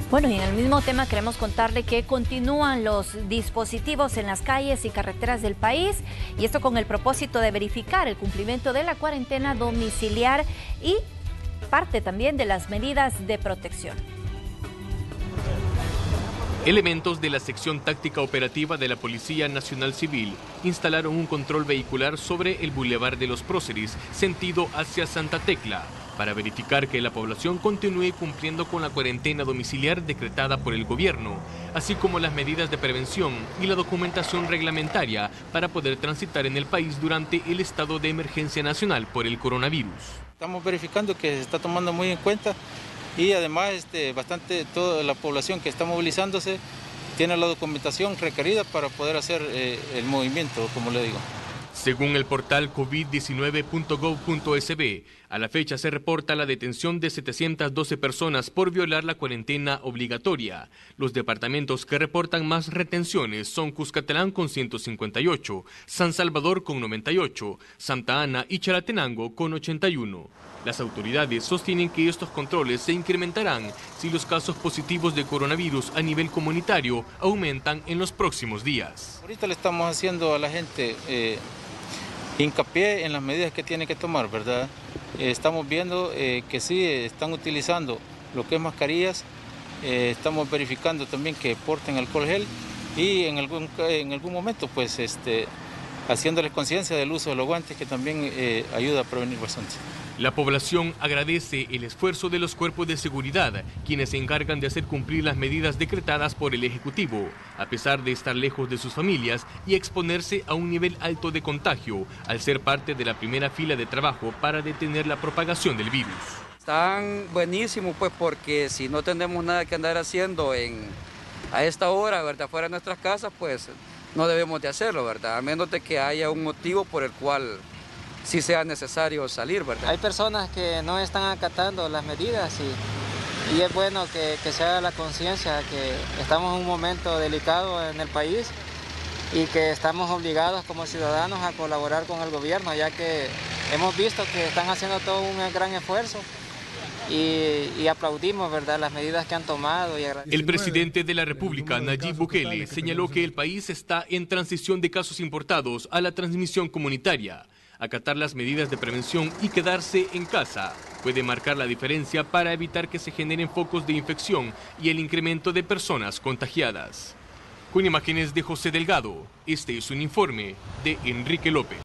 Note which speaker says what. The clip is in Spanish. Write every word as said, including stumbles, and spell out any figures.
Speaker 1: Bueno, y en el mismo tema queremos contarle que continúan los dispositivos en las calles y carreteras del país, y esto con el propósito de verificar el cumplimiento de la cuarentena domiciliar y parte también de las medidas de protección.
Speaker 2: Elementos de la sección táctica operativa de la Policía Nacional Civil instalaron un control vehicular sobre el Boulevard de los Próceres, sentido hacia Santa Tecla, para verificar que la población continúe cumpliendo con la cuarentena domiciliar decretada por el gobierno, así como las medidas de prevención y la documentación reglamentaria para poder transitar en el país durante el estado de emergencia nacional por el coronavirus.
Speaker 3: Estamos verificando que se está tomando muy en cuenta y además este, bastante toda la población que está movilizándose tiene la documentación requerida para poder hacer eh, el movimiento, como le digo.
Speaker 2: Según el portal covid diecinueve punto gov punto es be, a la fecha se reporta la detención de setecientas doce personas por violar la cuarentena obligatoria. Los departamentos que reportan más retenciones son Cuscatlán con ciento cincuenta y ocho, San Salvador con noventa y ocho, Santa Ana y Chalatenango con ochenta y uno. Las autoridades sostienen que estos controles se incrementarán si los casos positivos de coronavirus a nivel comunitario aumentan en los próximos días.
Speaker 3: Ahorita le estamos haciendo a la gente eh, hincapié en las medidas que tiene que tomar, ¿verdad? Eh, estamos viendo eh, que sí están utilizando lo que es mascarillas, eh, estamos verificando también que porten alcohol gel y en algún, en algún momento pues este, haciéndoles conciencia del uso de los guantes, que también eh, ayuda a prevenir bastante.
Speaker 2: La población agradece el esfuerzo de los cuerpos de seguridad, quienes se encargan de hacer cumplir las medidas decretadas por el Ejecutivo, a pesar de estar lejos de sus familias y exponerse a un nivel alto de contagio, al ser parte de la primera fila de trabajo para detener la propagación del virus.
Speaker 4: Están buenísimos, pues, porque si no tenemos nada que andar haciendo en, a esta hora, ¿verdad?, fuera de nuestras casas, pues no debemos de hacerlo, ¿verdad?, a menos de que haya un motivo por el cual si sea necesario salir, ¿verdad?
Speaker 5: Hay personas que no están acatando las medidas y, y es bueno que, que se haga la conciencia que estamos en un momento delicado en el país y que estamos obligados como ciudadanos a colaborar con el gobierno, ya que hemos visto que están haciendo todo un gran esfuerzo. Y, y aplaudimos, ¿verdad?, las medidas que han tomado. Y
Speaker 2: el presidente de la República, Nayib Bukele, señaló que el país está en transición de casos importados a la transmisión comunitaria. Acatar las medidas de prevención y quedarse en casa puede marcar la diferencia para evitar que se generen focos de infección y el incremento de personas contagiadas. Con imágenes de José Delgado, este es un informe de Enrique López.